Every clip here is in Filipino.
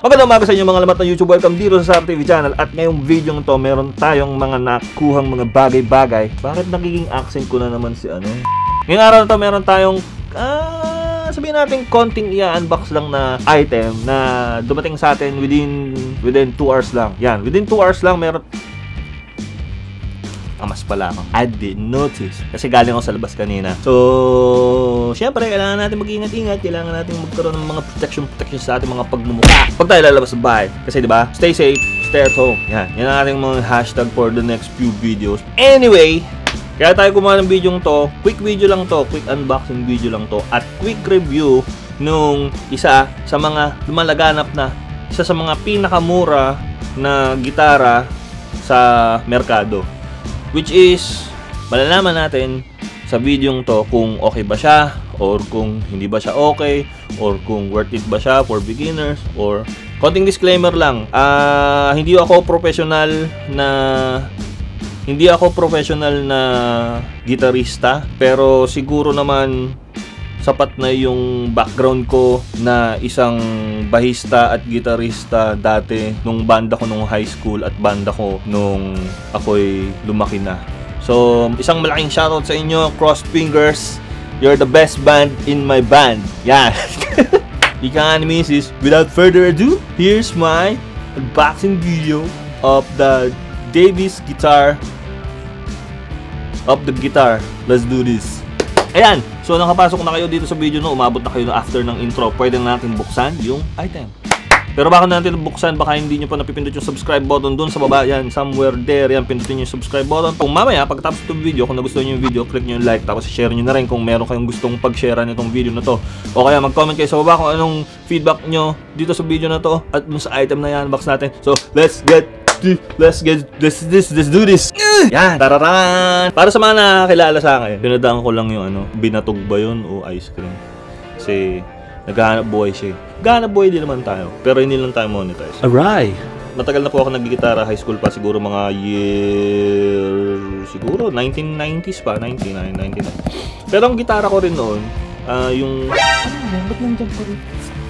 Magandang umaga sa inyo mga lamat na YouTube. Welcome dito sa SAR TV channel. At ngayong video to, meron tayong mga nakuhang mga bagay-bagay. Bakit nagiging accent ko na naman si ano? Ngayong araw na to, meron tayong sabihin natin konting i-unbox lang na item na dumating sa atin within 2 hours lang. Yan, within 2 hours lang meron. Mas pala ako. I didn't notice. Kasi galing ako sa labas kanina. So, syempre, kailangan natin mag-ingat-ingat. Kailangan natin magkaroon ng mga protection sa ating mga pagmumukha. Pag tayo lalabas sa bahay. Kasi diba, stay safe, stay at home. Yan. Yan ang ating mga hashtag for the next few videos. Anyway, kaya tayo gumawa ng video to. Quick video lang to. Quick unboxing video lang to. At quick review nung isa sa mga lumalaganap na isa sa mga pinakamura na gitara sa merkado. Which is, malalaman natin sa video to kung okay ba siya, or kung hindi ba siya okay, or kung worth it ba siya for beginners, or konting disclaimer lang. Hindi ako professional na gitarista, pero siguro naman sapat na yung background ko na isang bahista at gitarista dati nung banda ko nung high school at banda ko nung ako'y lumaki na. So, isang malaking shoutout sa inyo, cross fingers. You're the best band in my band. Yan. Ika nga ni Mrs. Without further ado, here's my unboxing video of the Davis guitar. Let's do this. Ayan, so nakapasok na kayo dito sa video no, umabot na kayo na after ng intro, pwede na natin buksan yung item. Pero baka natin buksan, baka hindi nyo pa napipindot yung subscribe button dun sa baba, yan, somewhere there, yan, pindutin nyo yung subscribe button. Kung mamaya, pagkatapos itong video, kung nagustuhan nyo yung video, click nyo yung like, tapos share nyo na rin kung meron kayong gustong pag-share nitong video na to. O kaya mag-comment kayo sa baba kung anong feedback nyo dito sa video na to, at dun sa item na yan, unbox natin. So, let's do this. Yan, tararan. Para sa mga nakakilala sa akin, pinadaan ko lang yung ano, binatog ba yun o ice cream? Kasi naghahanap buhay siya. Naghahanap buhay din naman tayo, pero hindi lang tayo monetize. Alright. Matagal na po ako nagigitara, high school pa, siguro mga siguro 1990s pa, 99, 99. Pero ang gitara ko rin noon, yung ba't nandiyan pa rin?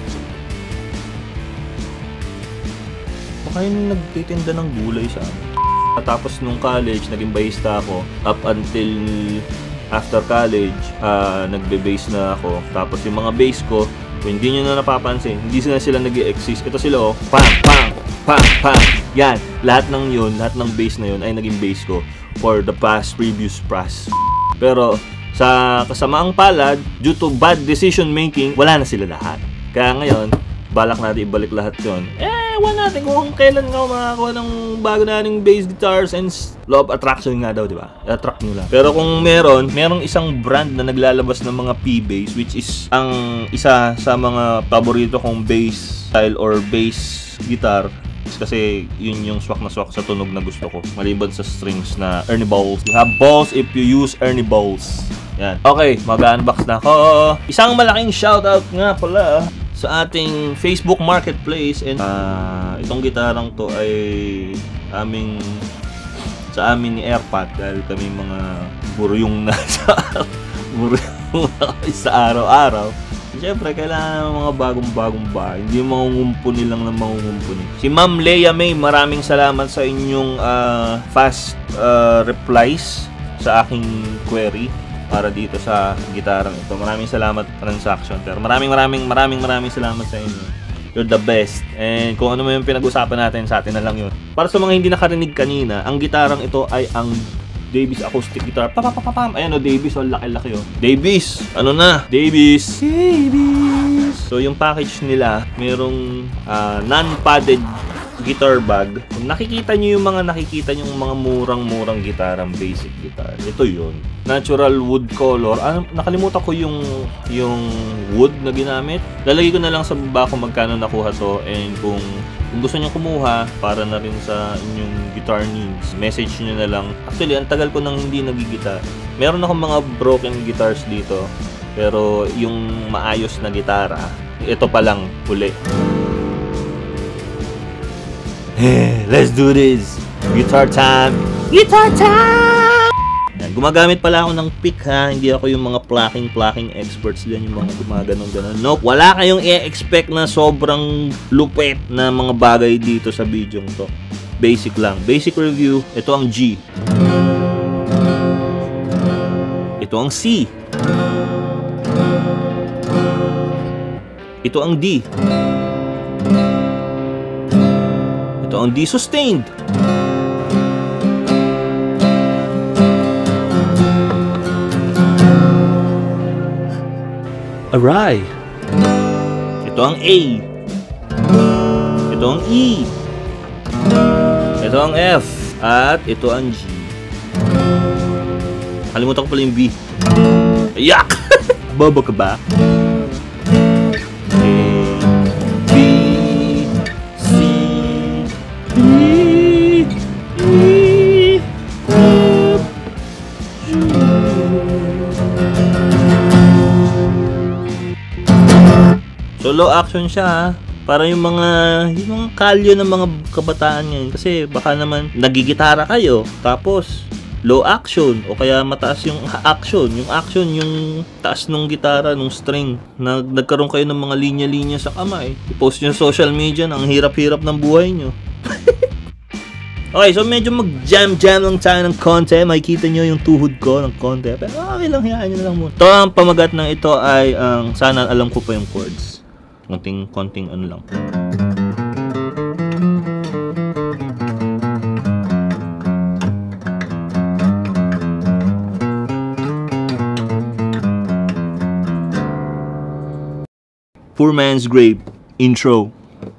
Baka yung nagtitinda ng gulay sa amin. Tapos nung college, naging bahista ako. Up until after college, nagbe-bass na ako. Tapos yung mga bass ko, kung hindi nyo na napapansin, hindi sila nag-i-exist. Ito sila oh, pang, pang, pang, pang. Yan, lahat ng yun, lahat ng bass na yun ay naging bass ko for the previous past. Pero sa kasamaang palad, due to bad decision making, wala na sila lahat. Kaya ngayon, balak natin ibalik lahat yun. Ewan natin kung kailan nga makakakuha ng bago nating bass guitars and law of attraction nga daw, di ba? Attract nyo lang. Pero kung merong isang brand na naglalabas ng mga P-bass, which is ang isa sa mga paborito kong bass style or bass guitar, kasi yun yung swak na swak sa tunog na gusto ko. Maliban sa strings na Ernie balls. You have balls if you use Ernie balls. Yan. Okay, mag-unbox na ako. Isang malaking shoutout nga pala sa ating Facebook Marketplace, and itong gitarang to ay sa amin ni Airpat, dahil kami mga buryong na sa araw-araw. Siyempre, kailangan ng mga bagong bahay. Hindi mangungumpuni lang ng mangungumpuni. Si Ma'am Leia May, maraming salamat sa inyong fast replies sa aking query para dito sa gitarang ito. Maraming salamat, transaction. Pero maraming salamat sa inyo. You're the best. And kung ano mo yung pinag-usapan natin, sa atin na lang yun. Para sa mga hindi nakarinig kanina, ang gitarang ito ay ang Davis acoustic guitar. Papapapapam. Ayan o, Davis. O, laki-laki o. Davis. Ano na? Davis. So, yung package nila, merong non-padded guitar bag. Kung nakikita nyo yung mga murang-murang gitarang basic guitar, ito yun. Natural wood color. Nakalimutan ko yung wood na ginamit. Lalagay ko na lang sa baba kung magkano nakuha to, and kung gusto nyo kumuha para na rin sa inyong guitar needs, message nyo na lang. Actually, ang tagal ko nang hindi nagigitar. Meron akong mga broken guitars dito, pero yung maayos na gitara, ito pa lang uli. Let's do this. Guitar time. Guitar time. Yan. Gumagamit pala ako ng pick ha. Hindi ako yung mga plucking experts dyan. Yung mga gumaganon-ganon. Nope. Wala kayong i-expect na sobrang lupet na mga bagay dito sa video to. Basic lang. Basic review. Ito ang G. Ito ang C. Ito ang D. Ito ang D sustained. Alright. Ito ang A. Ito ang E. Ito ang F. At ito ang G. Kalimutan ko pala yung B. Yak! Bobo ka ba? A, B, C, D, E, F, G. Solo action siya ha. Para yung mga kalyo ng mga kabataan ngayon. Kasi baka naman nagigitara kayo. Tapos low action o kaya mataas yung action. Yung action, yung taas ng gitara, ng string. Nagkaroon kayo ng mga linya-linya sa kamay. I-post nyo sa social media na ang hirap-hirap ng buhay nyo. Okay, so medyo mag-jam-jam lang tayo ng konti. Makikita nyo yung tuhod ko ng konti. Pero okay lang, hayaan nyo na lang muna. Ito ang pamagat ng ito ay sana alam ko pa yung chords. Konting ano lang. Poor Man's Grave intro.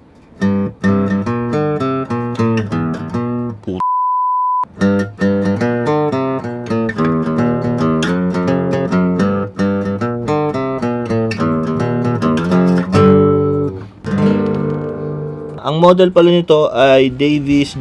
Ang model pala nito ay Davis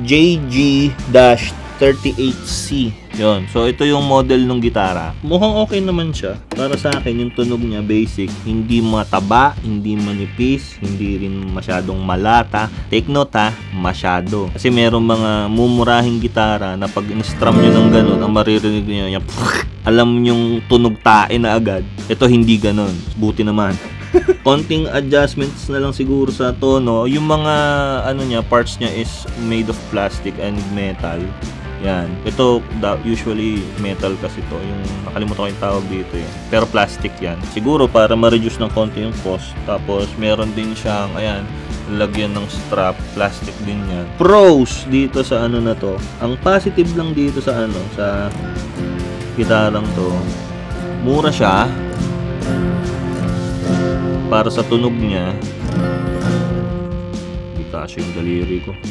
JG-38C. Yun. So, ito yung model ng gitara. Mukhang okay naman siya. Para sa akin, yung tunog niya basic. Hindi mataba, hindi manipis, hindi rin masyadong malata. Take note ha, masyado. Kasi merong mga mumurahing gitara na pag in-strum nyo ng ganun, ang maririnig nyo yung alam yung tunog tae na agad. Ito hindi ganun. Buti naman. Konting adjustments na lang siguro sa tono. Yung mga ano niya, parts niya is made of plastic and metal. Yan. Ito usually metal kasi to. Yung nakalimutan ko yung tawag dito eh. Pero plastic yan. Siguro para ma-reduce ng konti yung cost. Tapos meron din siyang ayan, lagyan ng strap, plastic din yan. Pros dito sa ano na to. Ang positive lang dito sa ano, sa gitarang to. Mura siya. Para sa tunog niya, hindi kasi yung daliri ko.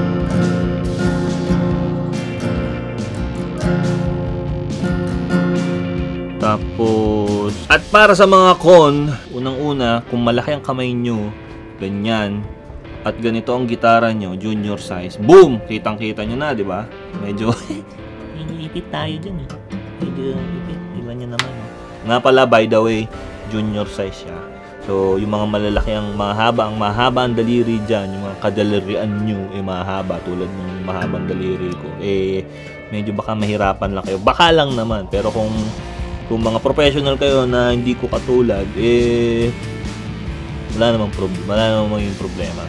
Tapos, at para sa mga con, unang-una, kung malaki ang kamay nyo, ganyan, at ganito ang gitara nyo, junior size, boom! Kitang-kita nyo na, di ba? Medyo, ipit tayo dyan eh. Medyo ipit, iba nyo naman. Nga pala, by the way, junior size siya. So, yung mga malalaki ang mahaba ang daliri dyan, yung mga kadalirian nyo, mahaba, tulad ng mahabang daliri ko, medyo baka mahirapan lang kayo. Baka lang naman, pero kung mga professional kayo na hindi ko katulad, wala namang problema.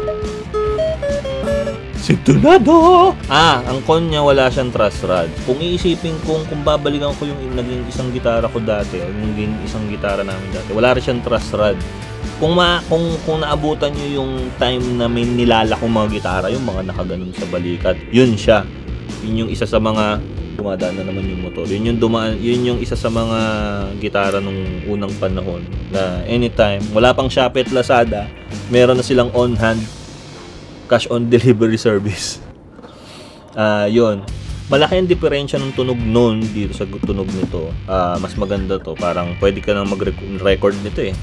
Sintonado! Ang con niya, wala siyang truss rod. Kung iisipin kung babalikan ko yung naging isang gitara ko dati, o yung isang gitara namin dati, wala rin siyang truss rod. Kung naabutan nyo yung time na may nilalakong mga gitara, yung mga nakaganon sa balikat, yun siya. Yun yung isa sa mga, dumadaan na naman yung motor. Yun yung isa sa mga gitara nung unang panahon na anytime, wala pang Shopee at Lazada, meron na silang on-hand cash on delivery service. Yun. Malaki ang diferensya ng tunog nun dito sa tunog nito. Mas maganda to. Parang pwede ka nang mag-record nito eh.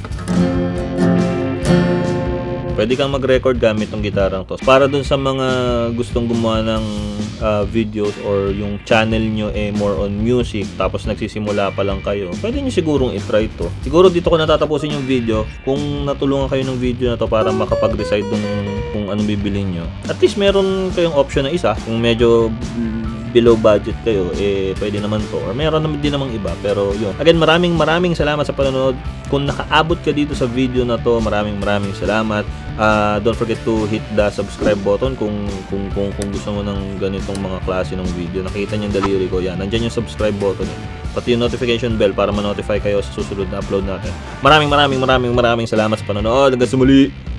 Pwede kang mag-record gamit ng gitarang to. Para dun sa mga gustong gumawa ng videos or yung channel nyo more on music, tapos nagsisimula pa lang kayo, pwede nyo sigurong i-try to. Siguro dito ko natatapusin yung video. Kung natulungan kayo ng video na to para makapag-decide kung anong bibilin nyo, at least meron kayong option na isa. Kung medyo below budget kayo, pwede naman to. Or meron naman din namang iba. Pero yun. Again, maraming salamat sa panonood. Kung nakaabot ka dito sa video na to, maraming salamat. Don't forget to hit the subscribe button kung gusto mo ng ganitong mga klase ng video. Nakita niyo yung daliri ko, yan. Nandiyan yung subscribe button. Pati yung notification bell para ma-notify kayo sa susunod na upload natin. Maraming salamat sa panonood. Hanggang sa muli.